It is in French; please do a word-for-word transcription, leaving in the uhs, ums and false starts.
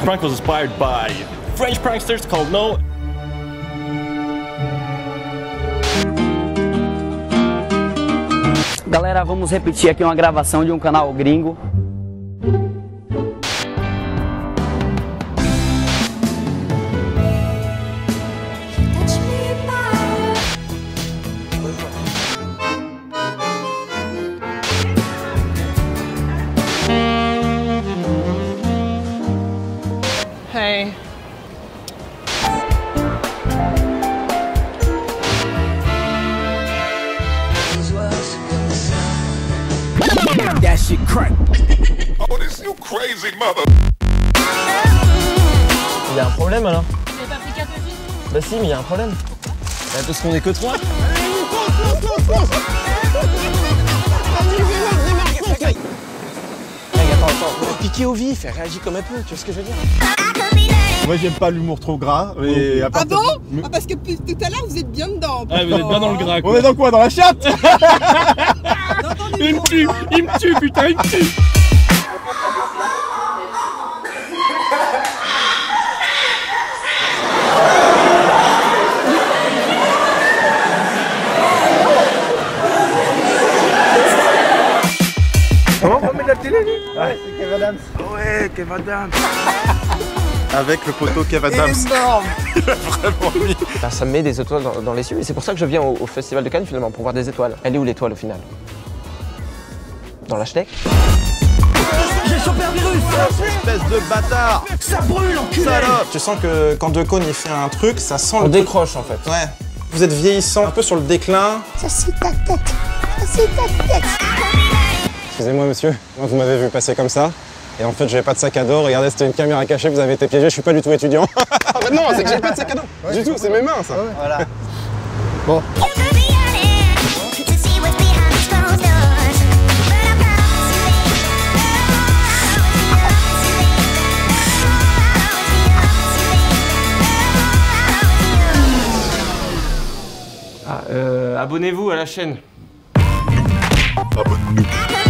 prank was inspired by French pranksters called No. Galera, vamos repetir aqui uma gravação de um canal gringo. Hey. That shit crack. Oh, this you crazy mother. Il y a un problème alors? Tu n'avais pas pris quatre aussi? Bah si, mais il y a un problème. Bah, parce qu'on est que trois. Hey, attends, attends, piqué au vif, elle réagit comme elle peut, tu vois ce que je veux dire? Moi j'aime pas l'humour trop gras. Mais à Ah partir bon de... Ah, parce que tout à l'heure vous êtes bien dedans. Ah, vous êtes bien dans le gras quoi. On est dans quoi? Dans la chatte? Il me tue, il me tue, putain, il me tue. Comment on met de la télé lui? Ouais, c'est Kev Adams. Ouais, Kev Adams. Avec le poteau Kev Adams. Énorme. Il a vraiment mis. Ça me met des étoiles dans, dans les yeux et c'est pour ça que je viens au, au Festival de Cannes finalement, pour voir des étoiles. Elle est où l'étoile au final? Dans la schneck? J'ai chopé un virus. Espèce de bâtard. Ça brûle, enculé. Salope. Tu sens que quand Decaune il fait un truc, ça sent On le décroche en fait. truc. Ouais. Vous êtes vieillissant, un peu sur le déclin. Ça c'est ta tête. Ça c'est ta tête. Excusez-moi monsieur, moi vous m'avez vu passer comme ça. Et en fait j'avais pas de sac à dos, regardez c'était une caméra cachée, vous avez été piégé, je suis pas du tout étudiant. Mais non, c'est que j'ai pas de sac à dos. Ouais, du tout, c'est mes mains ça. Ouais. Voilà. Bon. Ah, euh, abonnez-vous à la chaîne. Abonne-nous.